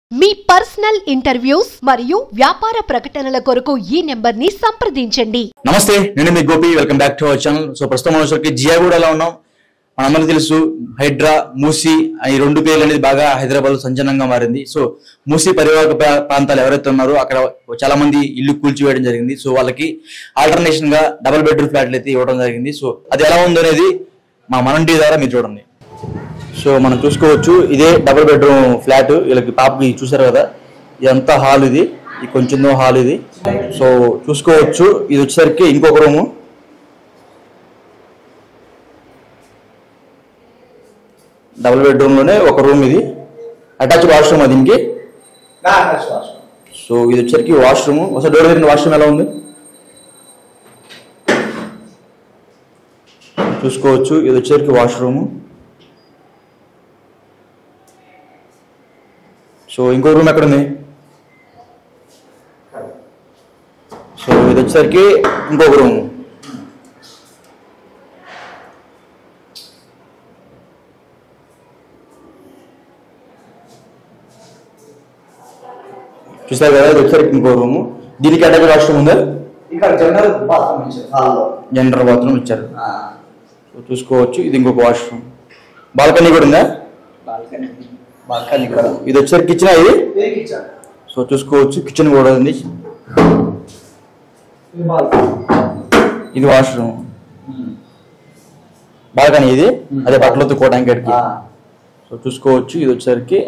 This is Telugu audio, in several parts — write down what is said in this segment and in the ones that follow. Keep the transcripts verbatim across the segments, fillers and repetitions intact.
మీ పర్సనల్ ఇంటర్వ్యూస్ మరియు వ్యాపార ప్రకటనల కొరకు ఈ నెంబర్ ని సంప్రదించండి. నమస్తే, నేను మీ Gopi. Welcome back to our channel. So ప్రస్తుతం మనకి జియాగూడలో ఉన్నాం. మనందరికీ తెలుసు హైడ్రా, మూసీ ఈ రెండు పేర్లు అనేది బాగా హైదరాబాద్ లో సంచలనంగా మారింది. సో మూసీ పరివాహక ప్రాంతాలు ఎవరైతే ఉన్నారో అక్కడ చాలా మంది ఇల్లు కూల్చివేయడం జరిగింది. సో వాళ్ళకి ఆల్టర్నేషన్ గా డబుల్ బెడ్రూమ్ ఫ్లాట్లు అయితే ఇవ్వడం జరిగింది. సో అది ఎలా ఉందో అనేది మా మనం టీ ద్వారా మీరు చూడండి. సో మనం చూసుకోవచ్చు, ఇదే డబుల్ బెడ్రూమ్ ఫ్లాట్. వీళ్ళకి పాపకి చూసారు కదా, ఇదంతా హాల్, ఇది కొంచెం హాల్ ఇది. సో చూసుకోవచ్చు, ఇది వచ్చేసరికి ఇంకొక రూము. డబుల్ బెడ్రూమ్ లోనే ఒక రూమ్, ఇది అటాచ్ వాష్రూమ్ అది దీనికి. సో ఇది వచ్చేసరికి వాష్రూమ్. ఒకసారి డోర్ దగ్గర వాష్రూమ్ ఎలా ఉంది చూసుకోవచ్చు. ఇది వచ్చేసరికి వాష్రూమ్. సో ఇంకో రూమ్ ఎక్కడ ఉంది? సో ఇది వచ్చేసరికి ఇంకొక రూమ్. చూస్తారు కదా, ఇది వచ్చేసరికి ఇంకో రూము. దీనికి అటాచ్ వాష్రూమ్ ఉందా? జనరల్ బాత్రూమ్ ఇచ్చారు. జనరల్ బాత్రూమ్ ఇచ్చారు. సో చూసుకోవచ్చు, ఇది ఇంకొక వాష్రూమ్. బాల్కనీ కూడా ఉందా? బాల్కనీ బాల్కనీ ఇక్కడ. ఇది వచ్చేసరికి కిచెన్. ఇది సో చూసుకోవచ్చు, కిచెన్ కూడా ఉంది. ఇది వాష్రూమ్, బాల్కనీ. ఇది అదే బట్టలు ఉతుక్కోవడానికి అడిగి. సో చూసుకోవచ్చు, ఇది వచ్చేసరికి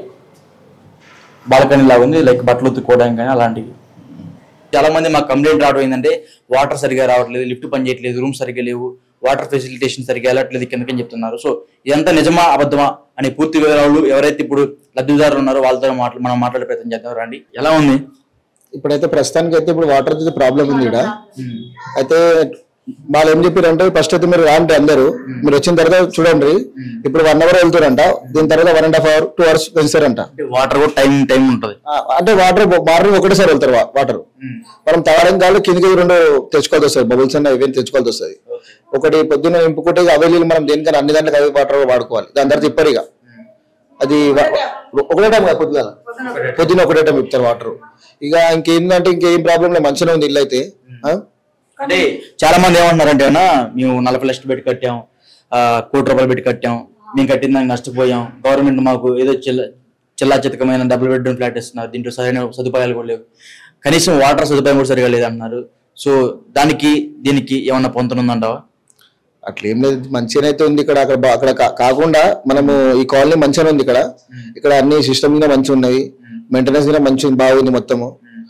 బాల్కనీ లాగా ఉంది, లైక్ బట్టలు ఉతుక్కోవడానికి కానీ అలాంటివి. చాలా మంది మాకు కంప్లైంట్ రావడం ఏంటంటే వాటర్ సరిగా రావట్లేదు, లిఫ్ట్ పని చేయట్లేదు, రూమ్ సరిగ్గా లేవు, వాటర్ ఫెసిలిటేషన్ సరిగ్గా వెళ్ళట్లేదు కిందకని చెప్తున్నారు. సో ఇదంతా నిజమా అబద్ధమా అని పూర్తి వివరాలు ఎవరైతే ఇప్పుడు లబ్ధిదారులు ఉన్నారో వాళ్ళతో మాట్లా మనం మాట్లాడే ప్రయత్నం చేద్దాం. రండి, ఎలా ఉంది? ఇప్పుడైతే ప్రస్తుతానికి అయితే ఇప్పుడు వాటర్ అయితే ప్రాబ్లం ఉంది ఇక్కడ. అయితే వాళ్ళు ఏం చెప్పారంటే, ఫస్ట్ అయితే మీరు రాండి, అందరూ మీరు వచ్చిన తర్వాత చూడండి. ఇప్పుడు వన్ అవర్ వెళ్తారంట, దీని తర్వాత one and half hour two hours పెంచారంట. వాటర్ కూడా టైం టైం ఉంటుంది. అంటే వాటర్ మార్నింగ్ ఒకటేసారి వెళ్తారు వాటర్. మనం తాగడం కాదు, కిందకి రెండు తెచ్చుకోవాల్సి వస్తుంది, బబుల్స్ అన్న ఇవన్నీ తెచ్చుకోవాల్సి వస్తుంది. ఒకటి పొద్దున్న నింపుకుంటే అవైలబుల్, మనం దేనికైనా అన్ని దాంట్లో అవి వాటర్ వాడుకోవాలి. దాని తర్వాత ఇప్పటిక అది ఒకటే టైం కాదు, పొద్దున పొద్దున్న ఒకటే టైం ఇస్తారు వాటర్. ఇక ఇంకేందంటే ఇంకేం ప్రాబ్లం లేదు, మంచిగా ఉంది ఇల్లు అయితే. అంటే చాలా మంది ఏమంటున్నారంటే, మేము నలభై లక్షలు పెట్టి కట్టాం, కోటి రూపాయలు పెట్టి కట్టాం, మేము కట్టిన దానికి నష్టపోయాం, గవర్నమెంట్ మాకు ఏదో చిల్ల చిల్లా చితకమైన డబుల్ బెడ్రూమ్ ఫ్లాట్ ఇస్తున్నారు, దీంట్లో సరైన సదుపాయాలు కూడా లేవు, కనీసం వాటర్ సదుపాయం కూడా సరిగా లేదంటున్నారు. సో దానికి దీనికి ఏమన్నా పొందుతుందంటావా? అట్లేం లేదు, మంచిగానే అయితే ఉంది ఇక్కడ. అక్కడ అక్కడ కాకుండా మనము ఈ కాలనీ మంచిగానే ఉంది ఇక్కడ. ఇక్కడ అన్ని సిస్టమ్ కూడా మంచిగా ఉన్నాయి, మెయింటెనెన్స్ కూడా మంచిగా బాగుంది మొత్తము.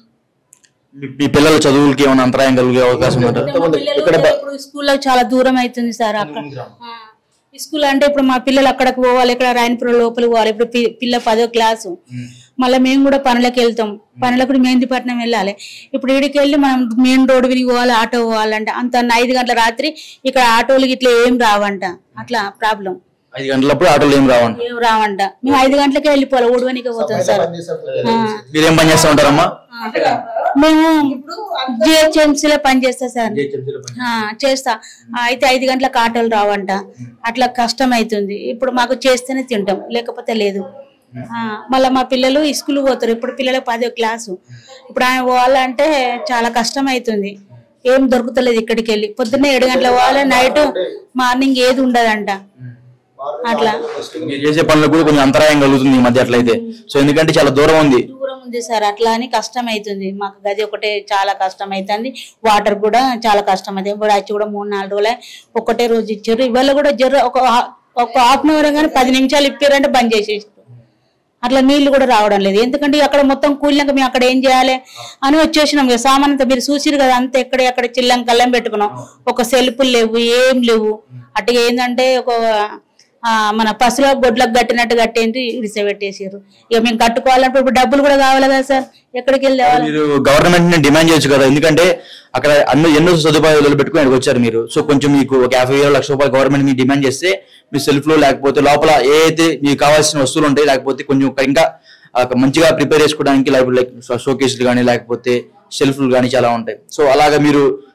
మీ పిల్లల చదువులకి ఏమైనా అంతరాయం కలిగే అవకాశం ఉందా? ఇప్పుడు స్కూల్లో చాలా దూరం అవుతుంది సార్. అక్కడ స్కూల్ అంటే ఇప్పుడు మా పిల్లలు అక్కడికి పోవాలి, ఇక్కడ రాయనపురం లోపలికి పోవాలి. ఇప్పుడు పిల్ల పదో క్లాసు, మళ్ళీ మేము కూడా పనులకు వెళ్తాం, పనులకు మెహందీపట్నం వెళ్ళాలి. ఇప్పుడు ఇడికి వెళ్ళి మనం మెయిన్ రోడ్ విని పోవాలి, ఆటో పోవాలంటే అంత ఐదు గంటల రాత్రి ఇక్కడ ఆటోలకి ఇట్లా ఏం రావంట. అట్లా ప్రాబ్లం. ఐదు గంటలప్పుడు ఆటోలు ఏం రావంట ఏం రావంట మేము ఐదు గంటలకే వెళ్ళిపోవాలి, ఊడవనికి పోతాం సార్. మీరేం పని చేస్తా ఉంటారమ్మా? మేము జిహెచ్ఎంసీలో పని చేస్తా సార్, చేస్తా. అయితే ఐదు గంటలకు ఆటోలు రావంట, అట్లా కష్టం అవుతుంది. ఇప్పుడు మాకు చేస్తేనే తింటాం, లేకపోతే లేదు. మళ్ళీ మా పిల్లలు స్కూల్ పోతారు, ఇప్పుడు పిల్లలకు పదో క్లాసు. ఇప్పుడు ఆయన పోవాలంటే చాలా కష్టం అవుతుంది, ఏం దొరుకుతలేదు. ఇక్కడికి వెళ్ళి పొద్దున్నే ఏడు గంటలకు పోవాలి, నైట్ మార్నింగ్ ఏది ఉండదంట. అట్లా చేసే పనులకు కూడా కొంచెం అంతరాయం కలుగుతుంది ఈ మధ్య అట్లయితే. సో ఎందుకంటే చాలా దూరం ఉంది దూరం ఉంది సార్, అట్లా అని కష్టం అవుతుంది మాకు. గది ఒకటే చాలా కష్టం అవుతుంది, వాటర్ కూడా చాలా కష్టం అవుతుంది. ఇప్పుడు వచ్చి కూడా మూడు నాలుగు రోజులే ఒకటే రోజు ఇచ్చారు. ఇవాళ కూడా జర ఒక ఒక హాఫ్ అన్ అవర్ కానీ పది నిమిషాలు ఇప్పారంటే బంద్ చేసేసి, అట్లా నీళ్లు కూడా రావడం లేదు. ఎందుకంటే అక్కడ మొత్తం కూలినాక మేము అక్కడ ఏం చేయాలి అని వచ్చేసినాం. సామాన్ అంతా మీరు చూసిరు కదా, అంతా ఎక్కడ ఎక్కడ చిల్లం కల్లం పెట్టుకున్నాం, ఒక సెల్ఫులు లేవు, ఏం లేవు. అట్టుగా ఏంటంటే ఒక మన పసులో గొడ్లకు కట్టినట్టు కట్టేంటి ఇడిసబెట్టేసారు. ఇక మేము కట్టుకోవాలంటే ఇప్పుడు డబ్బులు కూడా కావాలి కదా సార్, ఎక్కడికి వెళ్ళి గవర్నమెంట్ ని డిమాండ్ చేయొచ్చు కదా, ఎందుకంటే అక్కడ అన్ని ఎన్నో సదుపాయాలు పెట్టుకుని అక్కడికి వచ్చారు మీరు. సో కొంచెం మీకు ఒక యాభై వేల లక్ష రూపాయలు గవర్నమెంట్ మీకు డిమాండ్ చేస్తే మీ సెల్ఫ్ లో లేకపోతే లోపల ఏ అయితే మీకు కావాల్సిన వస్తువులు ఉంటాయి, లేకపోతే కొంచెం ఇంకా మంచిగా ప్రిపేర్ చేసుకోవడానికి లైక్ షోకేస్లు కానీ లేకపోతే షెల్ఫ్లు కానీ చాలా ఉంటాయి. సో అలాగా మీరు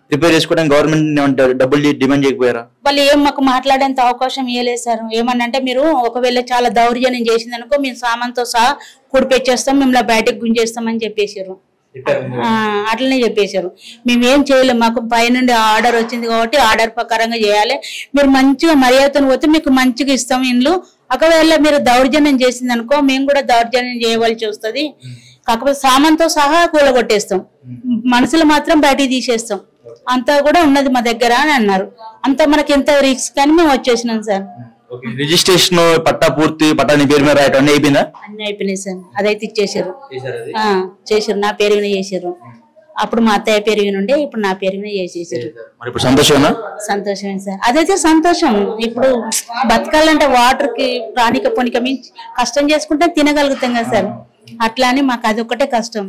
రిపేర్ చేసుకోవడానికి గవర్నమెంట్ డబ్బులు డిమాండ్ చేయకపోయారా? వాళ్ళు ఏం మాకు మాట్లాడేంత అవకాశం ఇవ్వలేదు సార్. ఏమన్నంటే మీరు ఒకవేళ చాలా దౌర్జన్యం చేసింది అనుకో మేము సామాన్తో సహా కుడిపెచ్చేస్తాం, మిమ్మల్ని బయటకు గుంజేస్తామని చెప్పేసారు. అట్లనే చెప్పేశారు. మేము ఏం చేయలేము, మాకు పైనుండి ఆర్డర్ వచ్చింది కాబట్టి ఆర్డర్ ప్రకారంగా చేయాలి. మీరు మంచిగా మర్యాదను పోతే మీకు మంచిగా ఇస్తాం ఇండ్లు. ఒకవేళ మీరు దౌర్జన్యం చేసింది అనుకో మేము కూడా దౌర్జన్యం చేయవలసి వస్తుంది. కాకపోతే సామాన్తో సహా కూలగొట్టేస్తాం, మనుషులు మాత్రం బయటికి తీసేస్తాం. అంతా కూడా ఉన్నది మా దగ్గర అని అన్నారు. అంతా మనకి ఎంత రిస్క్ అని మేము వచ్చేసినాం సార్. రిజిస్ట్రేషన్ పట్టా పూర్తి పట్టా నీ పేరు మీద రాయటం అన్ని అయిపోయిందా? అన్ని అయిపోయినాయి సార్. అదైతే ఇచ్చేసారు, చేసారు. నా పేరు మీద చేసారు. అప్పుడు మా అత్తయ్య పేరు మీద ఉండే, ఇప్పుడు నా పేరు మీద చేసేసారు. సంతోషమేనా? సంతోషమే సార్. అదైతే సంతోషం. ఇప్పుడు బతకాలంటే వాటర్ కి ప్రాణిక పొనిక మించి కష్టం చేసుకుంటే తినగలుగుతాం కదా సార్. అట్లా అని మాకు అదొక్కటే కష్టం.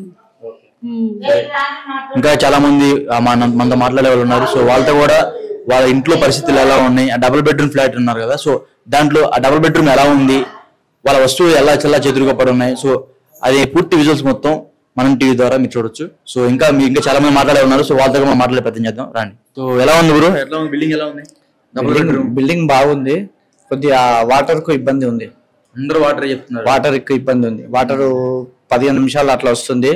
ఇంకా చాలా మంది మనతో మాట్లాడే వాళ్ళు ఉన్నారు. సో వాళ్ళతో కూడా వాళ్ళ ఇంట్లో పరిస్థితులు ఎలా ఉన్నాయి, ఆ డబుల్ బెడ్రూమ్ ఫ్లాట్ ఉన్నారు కదా, సో దాంట్లో ఆ డబుల్ బెడ్రూమ్ ఎలా ఉంది, వాళ్ళ వస్తువులు ఎలా చల్లా చెదురుగా పడి ఉన్నాయి, సో అది పూర్తి విజువల్స్ మొత్తం మనం టీవీ ద్వారా మీరు చూడొచ్చు. సో ఇంకా మీ ఇంకా చాలా మంది మాట్లాడే ఉన్నారు. సో వాళ్ళతో మనం మాట్లాడే ప్రయత్నం చేద్దాం రండి. సో ఎలా ఉంది బ్రో, ఎట్లా ఉంది బిల్డింగ్, ఎలా ఉంది? డబుల్ బెడ్రూమ్ బిల్డింగ్ బాగుంది. కొద్దిగా వాటర్ కు ఇబ్బంది ఉంది. అందరూ వాటర్ చెప్తున్నారు. వాటర్ కు ఇబ్బంది ఉంది. వాటర్ పదిహేను నిమిషాలు అట్లా వస్తుంది.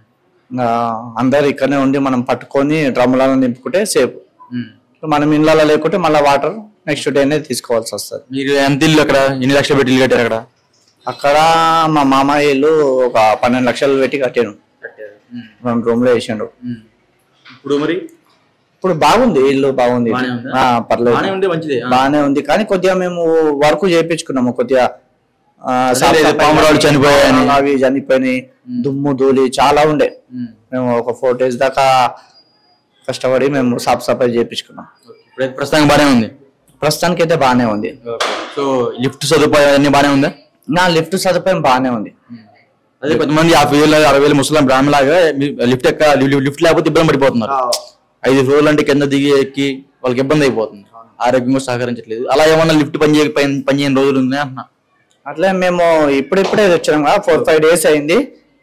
అందరు ఇక్కడనే ఉండి మనం పట్టుకొని డ్రమ్ములను నింపుకుంటే సేఫ్. మనం ఇళ్ళలో లేకుంటే మళ్ళీ వాటర్ నెక్స్ట్ డేనే తీసుకోవాల్సి వస్తుంది. మీరు ఎంత ఇల్లు అక్కడ ఎన్ని లక్షలు పెట్టి ఇల్లు కట్టారు? అక్కడ అక్కడ మా మామయ్య ఇల్లు ఒక పన్నెండు లక్షలు పెట్టి కట్టాను. రెండు రూమ్లో వేసాడు. ఇప్పుడు మరి ఇప్పుడు బాగుంది, ఇల్లు బాగుంది, పర్లేదు, బాగానే ఉంది. కానీ కొద్దిగా మేము వర్క్ చేయించుకున్నాము. కొద్దిగా పామురాలు చనిపోయాయి, అవి చనిపోయినాయి, దుమ్ము ధూళి చాలా ఉండే. మేము ఒక ఫోర్ డేస్ దాకా కష్టపడి మేము సాఫ్ సఫాయి చేయించుకున్నాం. ప్రస్తుతానికి బాగానే ఉంది. ప్రస్తుతానికి అయితే బాగానే ఉంది. సో లిఫ్ట్ సదుపాయం అన్ని బాగానే ఉందా? నా లిఫ్ట్ సదుపాయం బాగానే ఉంది. అదే కొంతమంది యాభై వేలు అరవై వేలు ముసలాం బ్రాహ్మణ లాగా లిఫ్ట్ ఎక్క లిఫ్ట్ లేకపోతే ఇబ్బంది పడిపోతున్నారు. ఐదు ఫ్లోర్లు అంటే కింద దిగి ఎక్కి వాళ్ళకి ఇబ్బంది అయిపోతుంది, ఆరోగ్యంగా సహకరించట్లేదు. అలా ఏమన్నా లిఫ్ట్ పని చేయక పని చేయని రోజులు ఉన్నాయి అంటున్నా. అట్లా మేము ఇప్పుడిప్పుడే వచ్చాం కదా, ఫోర్ ఫైవ్ డేస్ అయింది.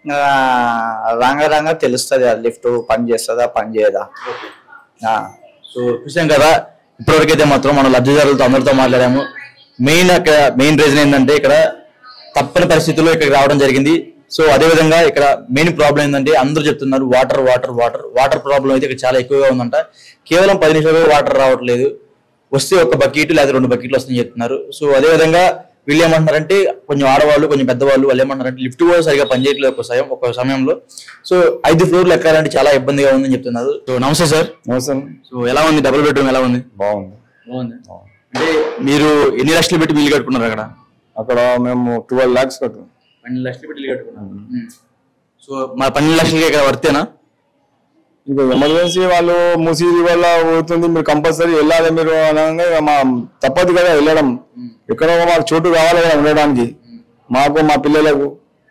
రాంగా రాంగా తెలుస్తుంది అది లిఫ్ట్ పని చేస్తుందా పని చేయదా. సో చూసాం కదా, ఇప్పటివరకు అయితే మాత్రం మనం లబ్ధిదారులతో అందరితో మాట్లాడాము. మెయిన్ అక్కడ మెయిన్ రీజన్ ఏంటంటే ఇక్కడ తప్పని పరిస్థితుల్లో ఇక్కడికి రావడం జరిగింది. సో అదే విధంగా ఇక్కడ మెయిన్ ప్రాబ్లం ఏంటంటే అందరూ చెప్తున్నారు water water water water problem అయితే ఇక్కడ చాలా ఎక్కువగా ఉందంట. కేవలం పది నిమిషాలు వాటర్ రావట్లేదు, వస్తే ఒక బకెట్ లేదా రెండు బకెట్లు వస్తాయని చెప్తున్నారు. సో అదే విధంగా వీళ్ళు ఏమంటున్నారంటే కొంచెం ఆడవాళ్ళు కొంచెం పెద్దవాళ్ళు వాళ్ళు ఏమంటారంటే లిఫ్ట్ కూడా సరిగా పనిచేయట్లేదు ఒక సమయం ఒక సమయంలో. సో ఐదు ఫ్లోర్లు ఎక్కాలంటే చాలా ఇబ్బందిగా ఉందని చెప్తున్నారు. సో నమస్తే సార్. నమస్తే. సో ఎలా ఉంది డబుల్ బెడ్రూమ్, ఎలా ఉంది? బాగుంది. బాగుంది. అంటే మీరు ఎన్ని లక్షలు పెట్టి బిల్లు కట్టుకున్నారు అక్కడ? అక్కడ మేము ట్వెల్వ్ లాక్స్ కట్టు పన్నెండు లక్షలు పెట్టి బిల్లు కట్టుకున్నాం. సో మా పన్నెండు లక్షలకి ఇక్కడ వర్తేనా? ఇక ఎమర్జెన్సీ వాళ్ళు ముసీది వల్ల పోతుంది, మీరు కంపల్సరీ వెళ్ళాలి మీరు అనగా మా తప్పదు కదా వెళ్ళడం. ఎక్కడో మాకు చోటు కావాలి కదా ఉండడానికి, మాకు మా పిల్లలకు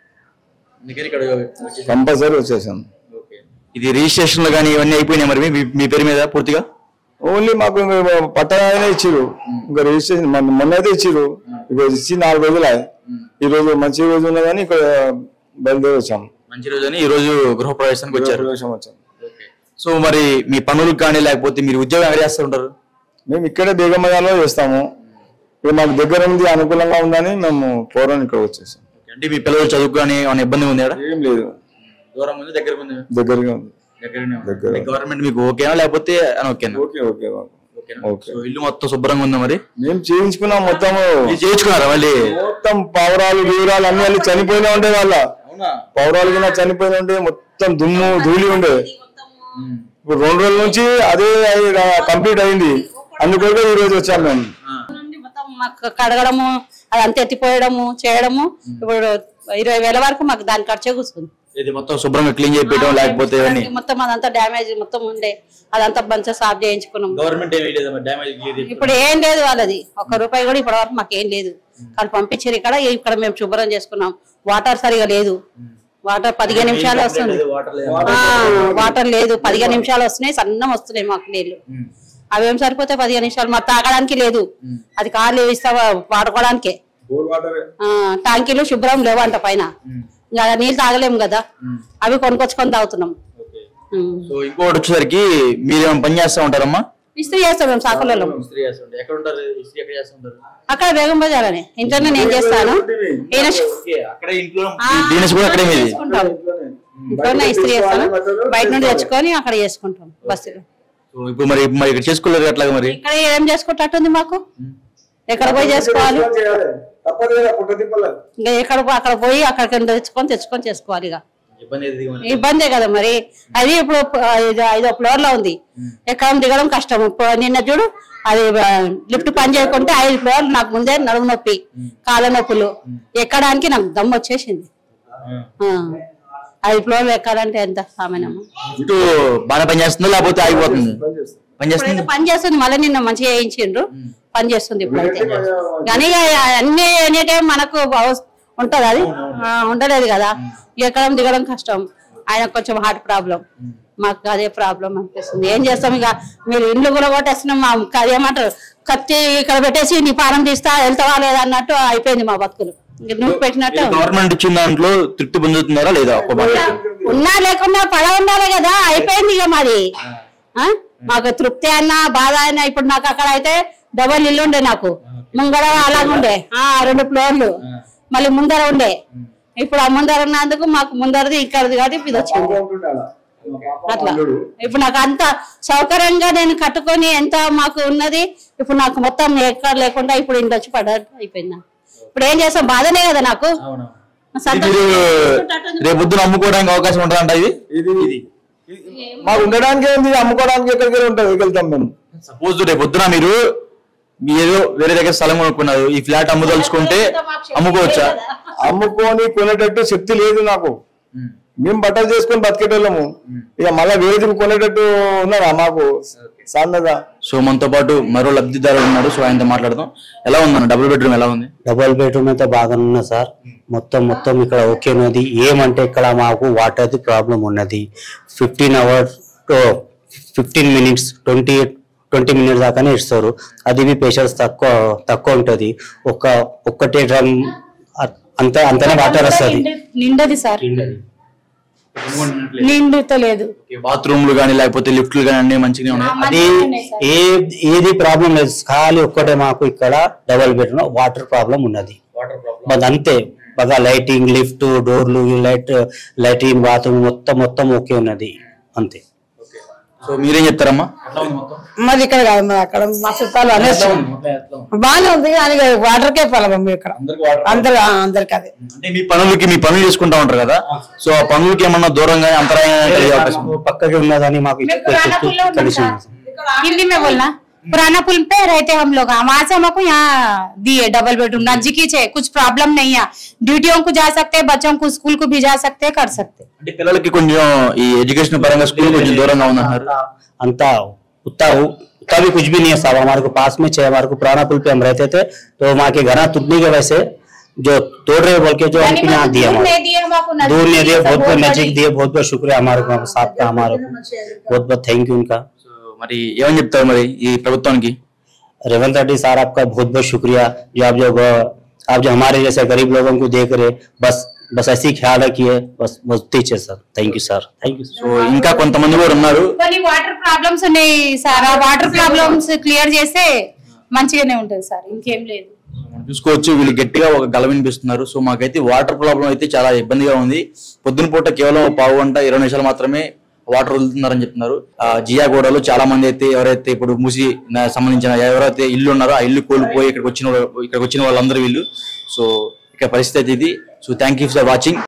కంపల్సరీ వచ్చేసాం. ఇది రిజిస్ట్రేషన్ లో కానీ ఇవన్నీ అయిపోయినాయి మరి మీ పేరు మీద పూర్తిగా? ఓన్లీ మాకు పట్టణాలనే ఇచ్చిరు, ఇంకా రిజిస్ట్రేషన్ మొన్న అయితే ఇచ్చిరు. ఇక ఇచ్చి నాలుగు రోజులు ఈ రోజు మంచి రోజు ఉన్నా కానీ ఇక్కడ బయలుదేరి వచ్చాము. మంచి రోజు అని ఈ రోజు గృహప్రవేశానికి వచ్చారు. వచ్చాము. సో మరి మీ పనులకు కానీ లేకపోతే మీరు ఉద్యోగం ఎవరు చేస్తూ ఉంటారు? మేము ఇక్కడే బేగమయాలో చేస్తాము. ఇక మాకు దగ్గర ఉంది, అనుకూలంగా ఉందని మేము పూర్వం ఇక్కడ వచ్చేసాం. అంటే మీ పిల్లలు చదువు కానీ ఏమైనా ఇబ్బంది ఉంది? ఏం లేదు, దూరం ఉంది దగ్గర ఉంది? దగ్గరగా ఉంది. గవర్నమెంట్ మీకు ఓకేనా లేకపోతే ఓకేనా? Okay okay okay. ఇల్లు మొత్తం శుభ్రంగా ఉందా మరి? మేము చేయించుకున్నాం మొత్తం. చేయించుకున్నారా మళ్ళీ? మొత్తం పౌరాలు గీవరాలు అన్ని వాళ్ళు చనిపోయినా ఉండే, వాళ్ళ పౌరాలు కింద చనిపోయినా ఉండే, మొత్తం దుమ్ము ధూళి ఉండే. ఇప్పుడు రెండు రోజుల నుంచి అదే కంప్లీట్ అయింది, అందుకోసం ఈ రోజు వచ్చాము మేము. మాకు కడగడము అదంతా ఎత్తిపోయడము చేయడము ఇప్పుడు ఇరవై వేల వరకు మాకు దాని ఖర్చే కూర్చుంది. ఇది మొత్తం శుభ్రంగా క్లీన్ చేయడం లేకపోతే మొత్తం అదంతా డ్యామేజ్ మొత్తం ఉండే, అదంతా మంచిగా సాఫ్ చేయించుకున్నాం. గవర్నమెంట్ ఇప్పుడు ఏం లేదు వాళ్ళది, ఒక్క రూపాయి కూడా ఇప్పటి వరకు మాకు ఏం లేదు. వాళ్ళు పంపించారు ఇక్కడ, ఇక్కడ మేము శుభ్రం చేసుకున్నాం. వాటర్ సరిగా లేదు, వాటర్ పదిహేను నిమిషాలు వస్తుంది, వాటర్ లేదు పదిహేను నిమిషాలు వస్తున్నాయి, సన్నం వస్తున్నాయి మాకు నీళ్లు. అవేం సరిపోతే పదిహేను నిమిషాలు మాకు తాగడానికి లేదు, అది కార్లు ఇస్తా వాడుకోవడానికే. ట్యాంకీలు శుభ్రం లేవంట పైన, ఇంకా నీళ్ళు తాగలేము కదా, అవి కొనుకొచ్చుకొని తాగుతున్నాం. సో ఇంకోటి వచ్చేసరికి మీరు ఏమైనా పని చేస్తా ఉంటారమ్మా? ఇస్త్రీ చేస్తాం మేము సాకులలో. ఎక్కడ ఉంటారు? ఎక్కడ చేస్తూ ఉంటారు? అక్కడ బేగం బజార్ అని ఇంటర్లో నేను చేస్తాను. ఇంట్లోనే ఇస్త్రీ చేస్తాను, బయట నుండి తెచ్చుకొని అక్కడ చేసుకుంటాం బస్సులో. ఇప్పుడు మరి మరి ఇక్కడ చేసుకోలేదు అట్లాగా? మరి ఇక్కడ ఏం చేసుకుంటుంది మాకు, ఎక్కడ పోయి చేసుకోవాలి, ఇంకా ఎక్కడ అక్కడ పోయి అక్కడికి తెచ్చుకొని తెచ్చుకొని చేసుకోవాలి. ఇక ఇబ్బందే కదా మరి. అది ఇప్పుడు ఐదో ఫ్లోర్ లో ఉంది, ఎక్కడం దిగడం కష్టం. నిన్న చూడు అది లిఫ్ట్ పని చేయకుంటే ఐదు ఫ్లోర్లు నాకు ముందే నడుము నొప్పి, కాళ్ళ నొప్పులు, ఎక్కడానికి నాకు దమ్ము వచ్చేసింది. ఐదు ఫ్లోర్లు ఎక్కాలంటే ఎంత సామాన్యమా? బాగా పని చేస్తుందా లేకపోతే ఆగిపోతుంది? పని చేస్తుంది, మళ్ళీ నిన్న మంచిగా వేయించిండ్రు, పని చేస్తుంది ఇప్పుడైతే. కానీ అన్ని ఎనీ టైం మనకు ఉంటది, అది ఉండలేదు కదా. ఎక్కడం దిగడం కష్టం. ఆయన కొంచెం హార్ట్ ప్రాబ్లం, మాకు అదే ప్రాబ్లం అనిపిస్తుంది. ఏం చేస్తాం ఇక, మీరు ఇండ్లు కూడా కొట్టేస్తున్నాం. మా అదేమంటారు, కత్తి ఇక్కడ పెట్టేసి నీ పానం తీస్తా వెళ్తావా లేదా అన్నట్టు అయిపోయింది మా బతుకులు. నువ్వు పెట్టినట్టు గవర్నమెంట్ ఇచ్చిన దాంట్లో తృప్తి పొందుతున్నారా లేదా? ఉన్నా లేకున్నా పడ ఉండాలి కదా, అయిపోయింది ఇక మాది. మాకు తృప్తి అన్నా బాధ అయినా. ఇప్పుడు నాకు అక్కడ అయితే డబల్ ఇల్లు ఉండే, నాకు ముంగడ అలాగుండే రెండు ఫ్లోర్లు, మళ్ళీ ముందర ఉండే. ఇప్పుడు ఆ ముందర ఉన్నందుకు మాకు ముందరది ఇక్కడది కాబట్టి ఇది వచ్చింది అట్లా. ఇప్పుడు నాకు అంత సౌకర్యంగా నేను కట్టుకొని ఎంత మాకు ఉన్నది, ఇప్పుడు నాకు మొత్తం ఎక్కడ లేకుండా ఇప్పుడు ఇంటి వచ్చి పడ్డట్టు అయిపోయింది. ఇప్పుడు ఏం చేస్తాం, బాధనే కదా నాకు. రేపు అమ్ముకోవడానికి అవకాశం ఉంటుందంట ఇది? మాకు ఉండడానికి ఏంది, అమ్ముకోవడానికి ఎక్కడికి ఉంటుంది, వెళ్తాం మేము. సపోజ్ రేపు పొద్దున మీరు ఏదో వేరే దగ్గర స్థలం కొనుక్కున్నారు, ఈ ఫ్లాట్ అమ్ముదలుచుకుంటే అమ్ముకోవచ్చా? అమ్ముకొని కొనేటట్టు శక్తి లేదు నాకు. మేము బట్టలు చేసుకొని బతికేటోళ్ళము, ఇక మళ్ళీ వేరేది కొనేటట్టు ఉన్నారా మాకు? సాందగా. సో మనతో పాటు మరో లబ్ధిదారుడు ఉన్నాడు, సో ఆయనతో మాట్లాడదాం. ఎలా ఉందన్న డబుల్ బెడ్రూమ్ ఎలా ఉంది? డబుల్ బెడ్రూమ్ అయితే బాగానే ఉన్నా సార్. మొత్తం మొత్తం ఇక్కడ ఓకే ఉన్నది. ఏమంటే ఇక్కడ మాకు వాటర్ది ప్రాబ్లం ఉన్నది. Fifteen hours fifteen minutes twenty twenty minutes దాకానే ఇస్తారు. అది పేషెంట్స్ తక్కువ తక్కువ ఉంటుంది. ఒక ఒక్కటే డ్రమ్ అంత అంతనే వాటర్ వస్తుంది. నిండది సార్, నిండుతో లేదు. బాత్రూమ్లు కానీ లేకపోతే లిఫ్ట్లు కానీ అన్ని మంచిగా ఉన్నాయి. అది ఏ ఏది ప్రాబ్లం లేదు. ఖాళీ ఒక్కటే మాకు ఇక్కడ డబుల్ బెడ్రూమ్ వాటర్ ప్రాబ్లం ఉన్నది. అంతే. బాగా లైటింగ్, లిఫ్ట్, డోర్లు, లైట్ లైటింగ్, బాత్రూమ్ మొత్తం మొత్తం ఓకే ఉన్నది అంతే. సో మీరేం చెప్తారమ్మా? మరి ఇక్కడ కాదు, మరి అక్కడ మా చుట్టాలు అనేసి బాగానే ఉంది కానీ వాటర్కే ప్రాబ్లం ఇక్కడ అందరు అందరికి. అదే అంటే మీ పనులకి మీ పనులు చేసుకుంటా ఉంటారు కదా, సో ఆ పనులకి ఏమన్నా దూరంగా అంతరాయం పక్కకి ఉన్నదని మాకు తెలిసి. हिंदी में बोलना। पुराना पुल पे रहते हम लोग, वहां से हमको यहाँ दिए डबल बेडरूम नजदीकी है, कुछ प्रॉब्लम नहीं है। ड्यूटियों को जा सकते, बच्चों को स्कूल को भी जा सकते, कर सकते। అంటే పిల్లలకి కొంచెం ఈ ఎడ్యుకేషన్ పరంగా స్కూల్ కొంచెం దూరంగా ఉన్నారు अंता उतना उतना भी कुछ भी नहीं है साहब। हमारे को पास में छह, हमारे को पुराना पुल पे हम रहते थे, तो वहाँ के घर टूटने के वजह से जो तोड़ रहे बोल के जो हमको यहाँ दिया, दूर नहीं दिए, बहुत बहुत नजदीक दिए। बहुत बहुत शुक्रिया हमारे को साथ का, हमारे को बहुत बहुत थैंक यू उनका। మరి ఏమని చెప్తారు మరి ఈ ప్రభుత్వానికి? रेवंत रेड्डी सर आपका बहुत बहुत शुक्रिया, जो आप जो आप जो हमारे जैसे गरीब लोगों को देख रहे, बस बस ऐसी ख्याल रखिए, बस बहुत अच्छे sir. Thank you sir, thank you. So ఇంకా కొంతమంది కూడా ఉన్నారు. కొన్ని వాటర్ ప్రాబ్లమ్స్ ఉన్నాయి సార్, ఆ వాటర్ ప్రాబ్లమ్స్ క్లియర్ చేస్తే మంచిగానే ఉంటుంది సార్, ఇంకేం లేదు. చూసుకోవచ్చు వీళ్ళు గట్టిగా ఒక గల వినిపిస్తున్నారు. సో మాకైతే వాటర్ ప్రాబ్లం అయితే చాలా ఇబ్బందిగా ఉంది. పొద్దున పూట కేవలం పావు గంట ఇరవై నిమిషాలు మాత్రమే వాటర్ వదులుతున్నారని చెప్తున్నారు. ఆ జియాగూడలో చాలా మంది అయితే ఎవరైతే ఇప్పుడు మూసి సంబంధించిన ఎవరైతే ఇల్లు ఉన్నారో ఆ ఇల్లు కోల్పోయి ఇక్కడికి వచ్చిన ఇక్కడికి వచ్చిన వాళ్ళందరూ వీళ్ళు. సో ఇక్కడ పరిస్థితి అయితే ఇది. So thank you for watching.